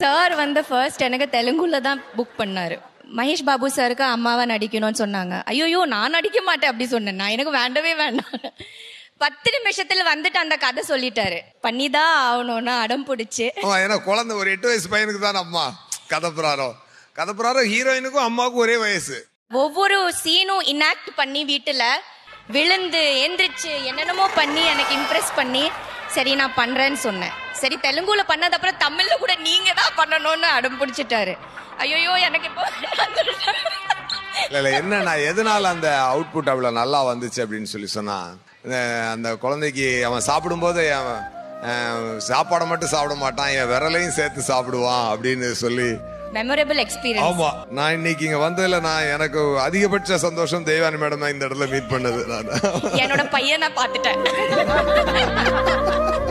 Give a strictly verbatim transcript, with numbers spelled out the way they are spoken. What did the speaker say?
Sir வந்து first எனக்கு தெலுங்குல தான் புக் பண்ணாரு. மகேஷ் பாபு சாருக்கு அம்மாவா நடிக்கணும்னு சொன்னாங்க. ஐயோ நான் நடிக்க மாட்டேன் அப்படி சொன்னேன். நான் எனக்கு வேண்டவே வேண்டாம். பத்து நிமிஷத்துல வந்துட்டு அந்த கதை சொல்லிட்டாரு. பண்ணிதான் ஆகணும்னு அடம் பிடிச்சு. ஏன்னா குழந்தை ஒரு எட்டு வயசு பையனுக்கு தான் அம்மா கதை பிரகாரம் கதை பிரகாரம் ஹீரோயினுக்கும் அம்மாவுக்கும் ஒரே வயசு. ஒவ்வொரு சீனும் இன்னாக்ட் பண்ணி வீட்டுல விழுந்து எந்திரிச்சு என்னென்னமோ பண்ணி எனக்கு இம்ப்ரெஸ் பண்ணி சரி நான் பண்றேன்னு சொன்னேன். சரி தெலுங்குல பண்ணது அப்புறம் தமிழ்ல கூட நீங்க தான் பண்ணணும்னு அடம் பிடிச்சிட்டாரு. ஐயோ எனக்கு இப்போ இல்ல இல்ல என்ன நான் எதனால அந்த அவுட்புட் அவ்வளவு நல்லா வந்துச்சு அப்படின்னு சொல்லி சொன்னா, அந்த குழந்தைக்கு அவன் சாப்பிடும்போது அவன் சாப்பாடை மட்டும் சாப்பிட மாட்டான், என் விரலையும் சேர்த்து சாப்பிடுவான் அப்படின்னு சொல்லி மெமரபிள் எக்ஸ்பீரியன்ஸ். ஆமா, நான் இன்னைக்கு இங்க வந்ததுல நான் எனக்கு அதிகபட்ச சந்தோஷம் தெய்வானி மேடம் இந்த இடத்துல மீட் பண்ணது. நான் என்னோட பையனை பார்த்துட்டேன்.